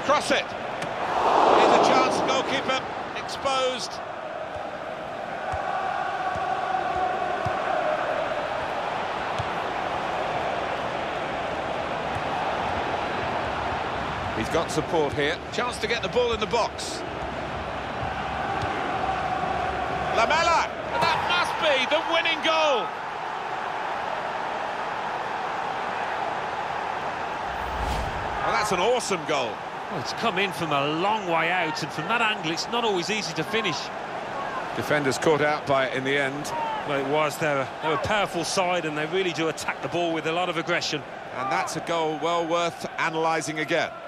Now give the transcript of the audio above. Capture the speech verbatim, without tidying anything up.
cross it. Here's a chance, goalkeeper exposed. He's got support here. Chance to get the ball in the box. Lamela! And that must be the winning goal! Well, that's an awesome goal. Well, it's come in from a long way out, and from that angle, it's not always easy to finish. Defenders caught out by it in the end. Well, it was. They're, they're a powerful side, and they really do attack the ball with a lot of aggression. And that's a goal well worth analysing again.